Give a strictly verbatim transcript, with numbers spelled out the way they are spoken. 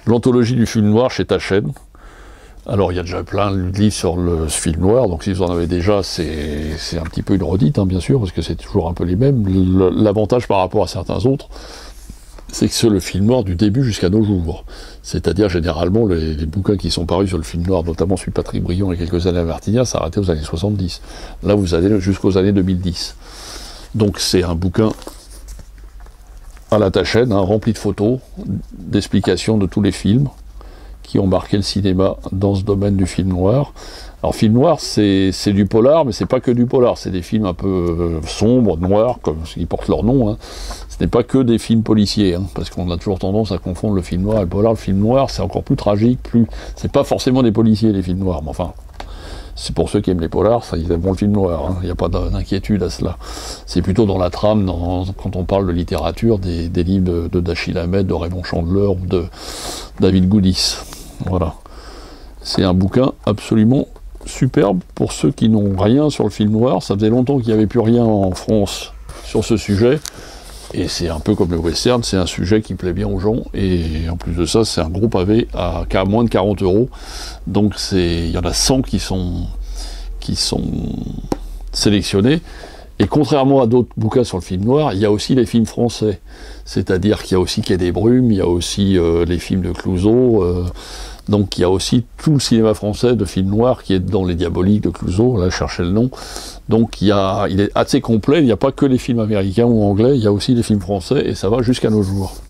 l'anthologie du film noir chez Taschen. Alors il y a déjà plein de livres sur le film noir, donc si vous en avez déjà, c'est un petit peu une redite, hein, bien sûr, parce que c'est toujours un peu les mêmes. L'avantage par rapport à certains autres, c'est que c'est le film noir du début jusqu'à nos jours. C'est-à-dire, généralement, les, les bouquins qui sont parus sur le film noir, notamment celui de Patrick Briand et quelques années à Martignas, ça s'arrêtait aux années soixante-dix. Là, vous allez jusqu'aux années deux mille dix. Donc c'est un bouquin à la Taschen, hein, rempli de photos, d'explications de tous les films qui ont marqué le cinéma dans ce domaine du film noir. Alors film noir, c'est du polar, mais c'est pas que du polar, c'est des films un peu euh, sombres, noirs, comme ils portent leur nom. Hein. Ce n'est pas que des films policiers, hein, parce qu'on a toujours tendance à confondre le film noir et le polar. Le film noir, c'est encore plus tragique, plus... c'est pas forcément des policiers, les films noirs, mais enfin, c'est pour ceux qui aiment les polars, ça, ils aimeront le film noir, il hein. n'y a pas d'inquiétude à cela. C'est plutôt dans la trame, dans, quand on parle de littérature, des, des livres de, de Dashiell Hammett, de Raymond Chandler ou de David Goudis. Voilà. C'est un bouquin absolument superbe pour ceux qui n'ont rien sur le film noir. Ça faisait longtemps qu'il n'y avait plus rien en France sur ce sujet. Et c'est un peu comme le western, c'est un sujet qui plaît bien aux gens. Et en plus de ça, c'est un gros pavé à, à moins de quarante euros. Donc il y en a cent qui sont, qui sont sélectionnés. Et contrairement à d'autres bouquins sur le film noir, il y a aussi les films français. C'est-à-dire qu'il y a aussi Quai des Brumes, il y a aussi euh, les films de Clouzot. Euh, donc il y a aussi tout le cinéma français de films noirs qui est dans Les Diaboliques de Clouzot, là je cherchais le nom. Donc il, y a, il est assez complet, il n'y a pas que les films américains ou anglais, il y a aussi les films français et ça va jusqu'à nos jours.